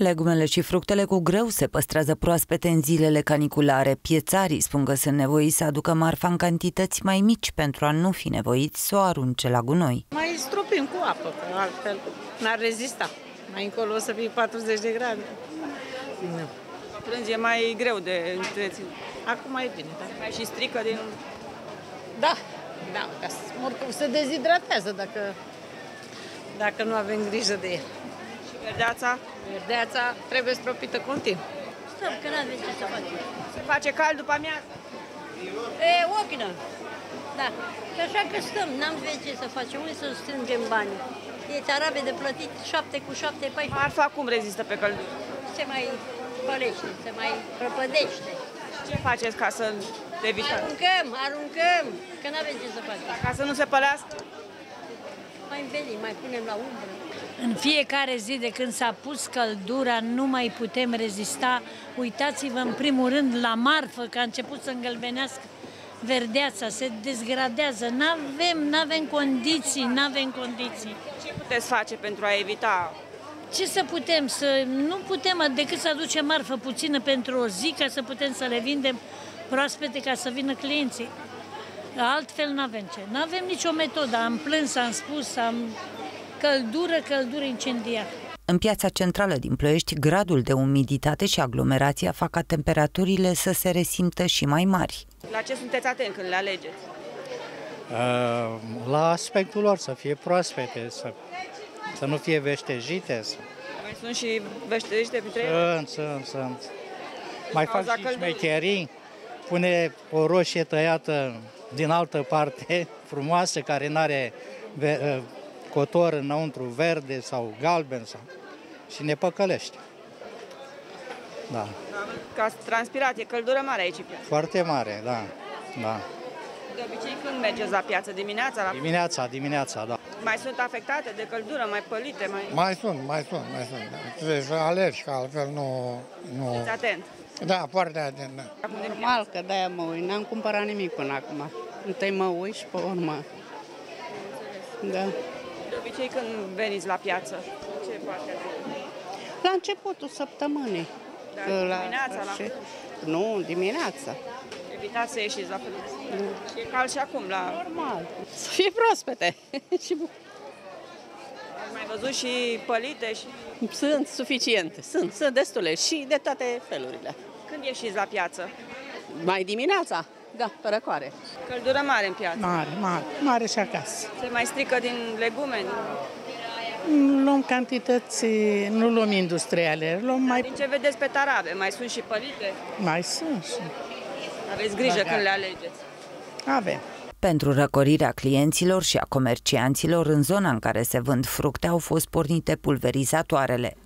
Legumele și fructele cu greu se păstrează proaspete în zilele caniculare. Piețarii spun că sunt nevoiți să aducă marfa în cantități mai mici pentru a nu fi nevoiți să o arunce la gunoi. Mai stropim cu apă, că altfel n-ar rezista. Mai încolo o să fie 40 de grade. Nu. Prânz e mai greu de întreținut. Acum e bine, da? Mai și strică din... Da, se dezidratează dacă nu avem grijă de el. Și verdeața? Verdeața trebuie stropită continuu. Stăm, că n-avem ce să facem. Se face cald după amiază? Ochină. Da. Și așa că stăm, n-am ce să facem, unde să strângem bani. E tarabe de plătit 7 cu 7, 14. Marfa cum rezistă pe căldură? Se mai pălește, se mai prăpădește. Ce faceți ca să evitați? Aruncăm, că n-avem ce să facem. Ca să nu se pălească? Mai învelim, mai punem la umbră. În fiecare zi de când s-a pus căldura, nu mai putem rezista. Uitați-vă în primul rând la marfă, că a început să îngălbenească verdeața, se dezgradează. N-avem condiții. Ce puteți face pentru a evita? Ce să putem? Nu putem decât să aducem marfă puțină pentru o zi, ca să putem să le vindem proaspete, ca să vină clienții. Altfel n-avem ce. N-avem nicio metodă. Am plâns, am spus, căldură incendiară. În piața centrală din Ploiești, gradul de umiditate și aglomerația fac ca temperaturile să se resimtă și mai mari. La ce sunteți atenți când le alegeți? La aspectul lor, să fie proaspete, să nu fie veștejite. Mai sunt și veștejite printre ele? Sunt. Mai fac și șmecherii, pune o roșie tăiată din altă parte, frumoasă, care nu are cotor înăuntru verde sau galben și ne păcălește. Da. Ca transpirat, e căldură mare aici. Foarte mare, da. De obicei când mergeți la piață? Dimineața? Dimineața, da. Mai sunt afectate de căldură, mai pălite? Mai sunt. Trebuie să alergi, că altfel nu... Fiți atent. Da, foarte atent, da. Normal că de-aia mă uit, n-am cumpărat nimic până acum. Întâi mă uit și pe urmă. Da. De obicei când veniți la piață, ce parte? La începutul săptămânii. Dimineața? Nu, dimineața. Evitați să ieșiți la fel. E cald și acum la... Normal. Să fie proaspete. Ați mai văzut și pălite? Sunt suficiente. Sunt destule și de toate felurile. Când ieșiți la piață? Mai dimineața? Da, pe răcoare. Căldură mare în piață? Mare și acasă. Se mai strică din legume? Nu luăm cantități, nu luăm industriale, luăm mai... Din ce vedeți pe tarabe? Mai sunt și pălite? Mai sunt și... Aveți grijă când le alegeți? Avem. Pentru răcorirea clienților și a comercianților, în zona în care se vând fructe au fost pornite pulverizatoarele.